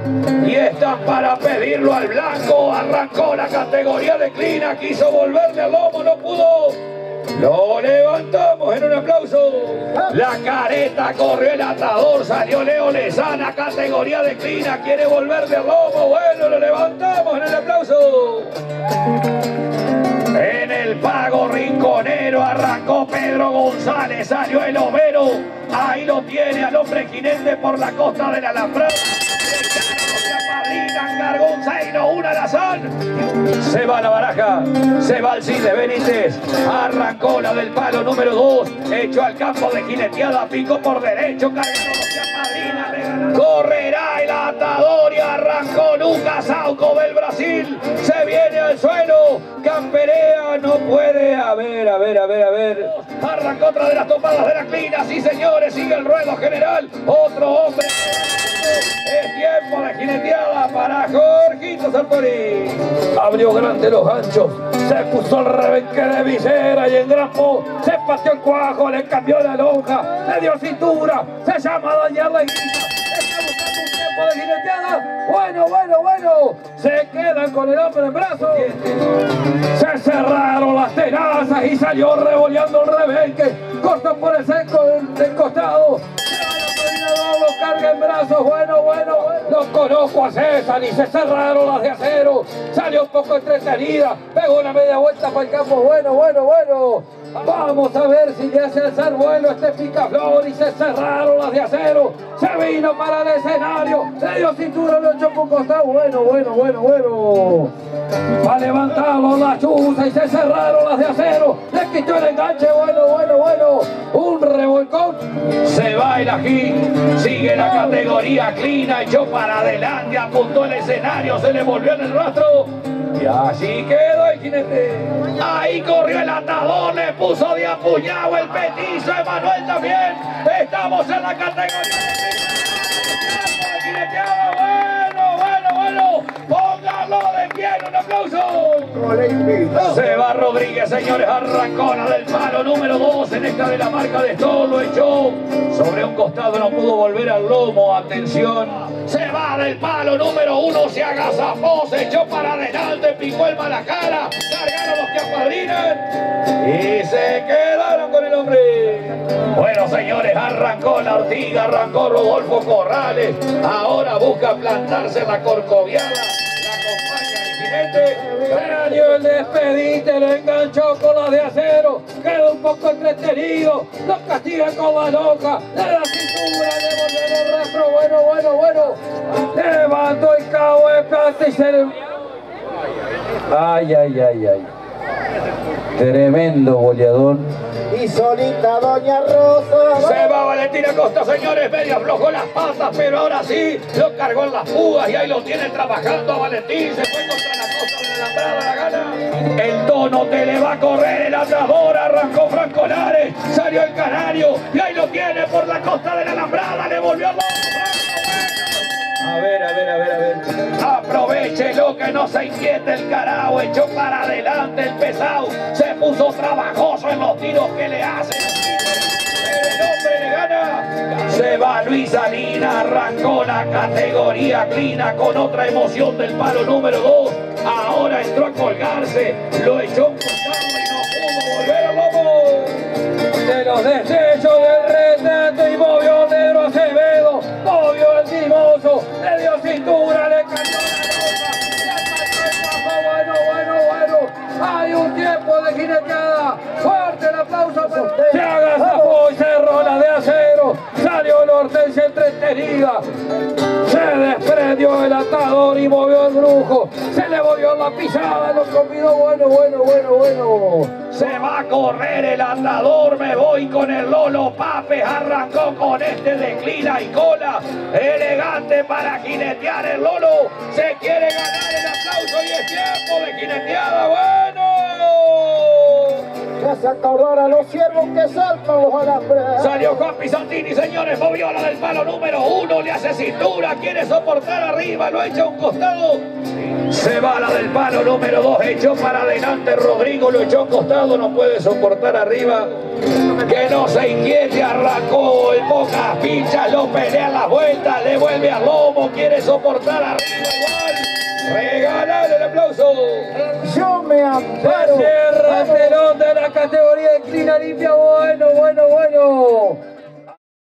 y están para pedirlo al blanco. Arrancó la categoría de Clina, quiso volverle al lomo, no pudo. Lo levantamos en un aplauso. La careta corrió el atador, salió Leo Lezana, categoría de Clina, quiere volverle al lomo. Bueno, lo levantamos en el aplauso. En el pago rinconero arrancó Pedro González, salió el Homero. Ahí lo tiene al hombre jinete por la costa de la Alambrada. Cargó un Zaino, un alazán. Se va la baraja, se va el Cid de Benítez. Arrancó la del palo número 2. Echó al campo de jineteada, picó por derecho, cargando. Correrá el atador y arrancó Lucas Sauco del Brasil. Se viene al suelo, camperea, no puede. A ver. Arrancó otra de las topadas de la Clina, sí señores, sigue el ruedo general. Otro hombre. Es tiempo de jineteada para Jorgito Sartori. Abrió grande los ganchos, se puso el rebenque de visera y en grampo se pateó el cuajo, le cambió la lonja, le dio cintura, se llama Daniel la Guisa. Está buscando un tiempo de jineteada. Bueno. Se quedan con el hombre en brazos. Se cerraron las tenazas y salió revoleando el rebenque. Cortó por el seco del costado. Lo carga en brazos, bueno, lo conozco a César y se cerraron las de acero, salió un poco entretenida, pegó una media vuelta para el campo, bueno, vamos a ver si le hace alzar vuelo este picaflor y se cerraron las de acero, se vino para el escenario, le dio cintura, lo echó por un costado, bueno, va a levantarlo la chuza y se cerraron las de acero, le quitó el enganche, bueno, un revolcón, se va el ají. Sigue la categoría Clina, echó para adelante, apuntó el escenario, se le volvió en el rostro y así quedó el jinete. Ahí corrió el atador, le puso de apuñado el petizo, Emanuel también. Estamos en la categoría de jineteada. Bueno, póngalo de pie, un aplauso. Se va Rodríguez, señores, arrancó la del palo número 2 en esta de la marca de Stoll, lo echó sobre un costado, no pudo volver al lomo, atención. Se va del palo número 1, se agazapó, se echó para adelante, picó el mala cara, cargaron los que apadrinan y se quedaron con el hombre. Bueno, señores, arrancó la Ortiga, arrancó Rodolfo Corrales, ahora busca plantarse la corcoviada, la acompaña el jinete. Cráneo el despedite, lo enganchó con la de acero, quedó un poco entretenido, lo castiga con la loca, le da cintura, le volvió el rastro, bueno, levantó el cabo de plata y se le... Ay. Tremendo boleador. Y solita Doña Rosa. Se va Valentina Costa, señores, medio aflojó las patas, pero ahora sí, lo cargó en las púas y ahí lo tiene trabajando a Valentín, se fue contra la costa de la Alambrada, la gana. El tono te le va a correr el atador, arrancó Franco Lares, salió el Canario y ahí lo tiene por la costa de la Alambrada, le volvió a dar. A ver. Aprovechelo que no se inquiete el carao, echó para adelante el pesado, se puso trabajoso en los tiros que le hacen. Pero el hombre le gana. Se va Luis Salina, arrancó la categoría Clina con otra emoción del palo número 2. Ahora entró a colgarse, lo echó un costado y no pudo volver al lomo. De los desechos del retrato y movió Negro Acevedo, movió el Timoso, le dio cintura, le cayó la loca, bueno. Hay un tiempo de jineteada, fuerte el aplauso. Se agazapó y cerró la de acero, salió la Hortensia entretenida. Se desprendió el atador y movió el brujo. Se le volvió la pisada, lo combinó, bueno. Se va a correr el atador, me voy con el Lolo Papes. Arrancó con este de Clina y cola. Elegante para jinetear el Lolo. Se quiere ganar el aplauso y es tiempo de jineteada, bueno. Ya se acordaron los ciervos que saltan los alambres. Salió Juan Pisantini, señores, movió la del palo número 1, le hace cintura, quiere soportar arriba, lo echa a un costado. Se va la del palo número 2, echó para adelante Rodrigo, lo echó a un costado, no puede soportar arriba. Que no se inquiete, arrancó el Pocas Pinchas, lo pelea en las vueltas, le vuelve al lomo, quiere soportar arriba igual. Regalar el aplauso. Yo me amparo. Cierra el telón de la categoría de Clina Limpia. Bueno.